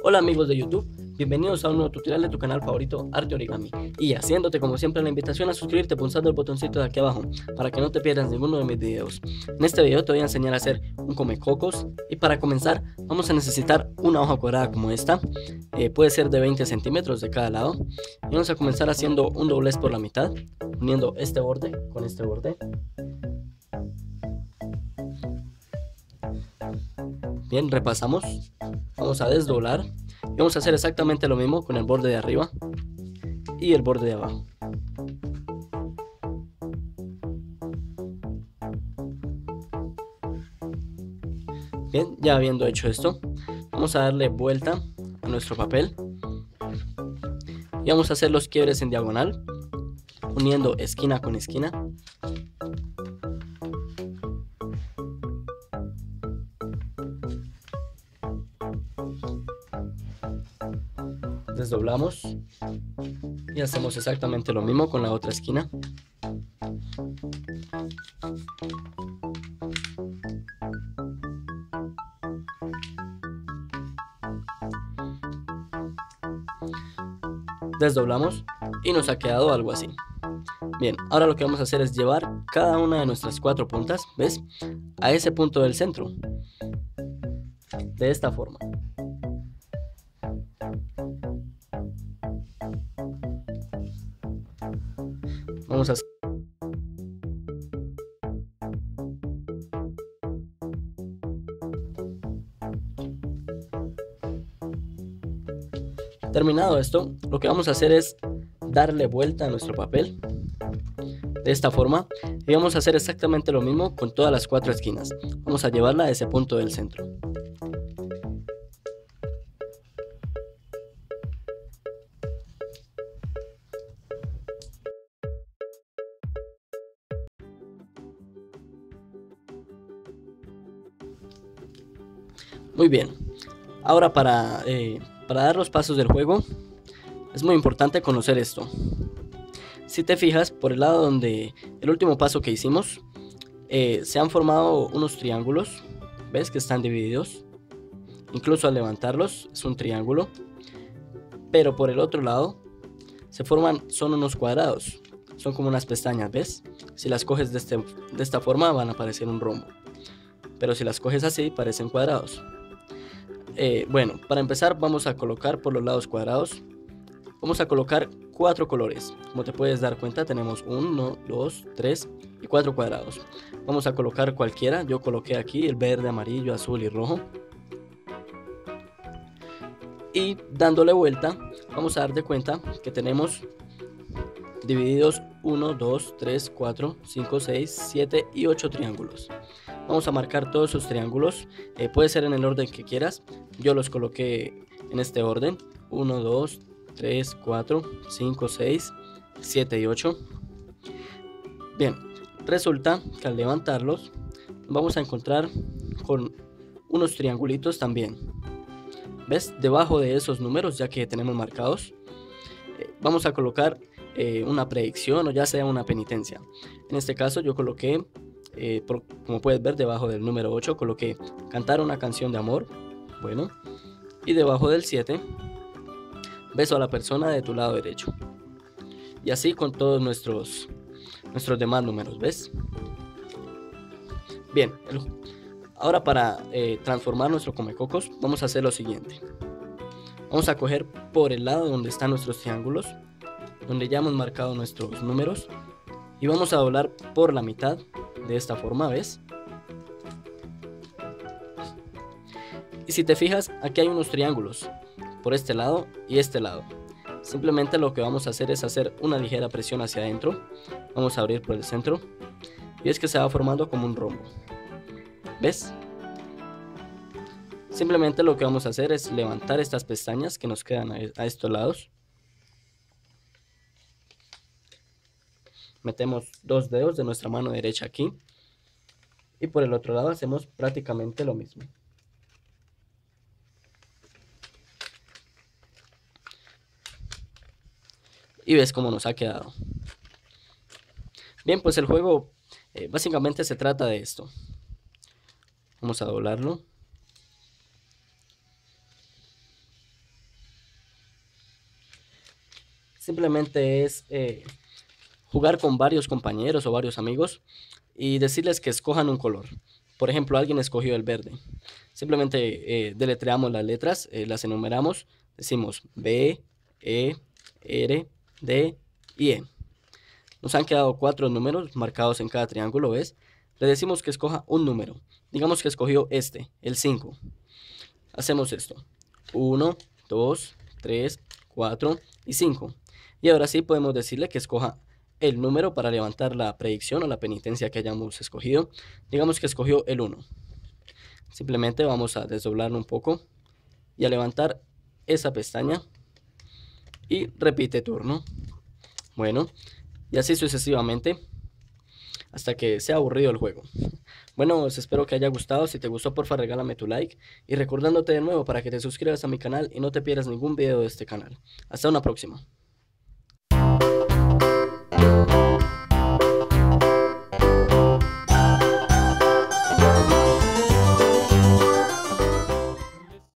Hola amigos de YouTube, bienvenidos a un nuevo tutorial de tu canal favorito Arte Origami y haciéndote como siempre la invitación a suscribirte pulsando el botoncito de aquí abajo para que no te pierdas ninguno de mis videos. En este video te voy a enseñar a hacer un comecocos y para comenzar vamos a necesitar una hoja cuadrada como esta, puede ser de 20 centímetros de cada lado y vamos a comenzar haciendo un doblez por la mitad, uniendo este borde con este borde. Bien, repasamos, vamos a desdoblar y vamos a hacer exactamente lo mismo con el borde de arriba y el borde de abajo. Bien, ya habiendo hecho esto, vamos a darle vuelta a nuestro papel y vamos a hacer los quiebres en diagonal, uniendo esquina con esquina. Desdoblamos y hacemos exactamente lo mismo con la otra esquina. Desdoblamos y nos ha quedado algo así. Bien, ahora lo que vamos a hacer es llevar cada una de nuestras cuatro puntas, ¿ves?, a ese punto del centro, de esta forma. Vamos a hacer terminado esto, lo que vamos a hacer es darle vuelta a nuestro papel de esta forma y vamos a hacer exactamente lo mismo con todas las cuatro esquinas. Vamos a llevarla a ese punto del centro. Muy bien, ahora para dar los pasos del juego es muy importante conocer esto. Si te fijas, por el lado donde el último paso que hicimos, se han formado unos triángulos, ¿ves?, que están divididos. Incluso al levantarlos es un triángulo, pero por el otro lado son unos cuadrados, son como unas pestañas, ¿ves? Si las coges de esta forma van a parecer un rombo, pero si las coges así parecen cuadrados. Bueno, para empezar vamos a colocar por los lados cuadrados, vamos a colocar 4 colores. Como te puedes dar cuenta, tenemos 1, 2, 3 y 4 cuadrados. Vamos a colocar cualquiera. Yo coloqué aquí el verde, amarillo, azul y rojo. Y dándole vuelta, vamos a dar de cuenta que tenemos divididos 1, 2, 3, 4, 5, 6, 7 y 8 triángulos. Vamos a marcar todos esos triángulos, puede ser en el orden que quieras. Yo los coloqué en este orden: 1, 2, 3, 4, 5, 6, 7 y 8. Bien, resulta que al levantarlos vamos a encontrar con unos triangulitos también, ¿ves? Debajo de esos números, ya que tenemos marcados, vamos a colocar una predicción o ya sea una penitencia. En este caso yo coloqué, como puedes ver, debajo del número 8 coloqué cantar una canción de amor. Bueno, y debajo del 7, beso a la persona de tu lado derecho. Y así con todos nuestros demás números, ¿ves? Bien, ahora para transformar nuestro comecocos vamos a hacer lo siguiente. Vamos a coger por el lado donde están nuestros triángulos, donde ya hemos marcado nuestros números, y vamos a doblar por la mitad de esta forma, ¿ves? Y si te fijas, aquí hay unos triángulos por este lado y este lado. Simplemente lo que vamos a hacer es hacer una ligera presión hacia adentro. Vamos a abrir por el centro y es que se va formando como un rombo, ¿ves? Simplemente lo que vamos a hacer es levantar estas pestañas que nos quedan a estos lados. Metemos 2 dedos de nuestra mano derecha aquí y por el otro lado hacemos prácticamente lo mismo. Y ves cómo nos ha quedado. Bien, pues el juego básicamente se trata de esto. Vamos a doblarlo. simplemente es jugar con varios compañeros o varios amigos y decirles que escojan un color. Por ejemplo, alguien escogió el verde. Simplemente deletreamos las letras, las enumeramos, decimos B, E, R, D y E. Nos han quedado 4 números marcados en cada triángulo, ¿ves? Le decimos que escoja un número. Digamos que escogió este, el 5. Hacemos esto. 1, 2, 3, 4 y 5. Y ahora sí podemos decirle que escoja el número para levantar la predicción o la penitencia que hayamos escogido. Digamos que escogió el 1. Simplemente vamos a desdoblarlo un poco y a levantar esa pestaña y repite turno. Bueno, y así sucesivamente hasta que sea aburrido el juego. Bueno, os espero que haya gustado. Si te gustó, porfa regálame tu like y recordándote de nuevo para que te suscribas a mi canal y no te pierdas ningún video de este canal. Hasta una próxima.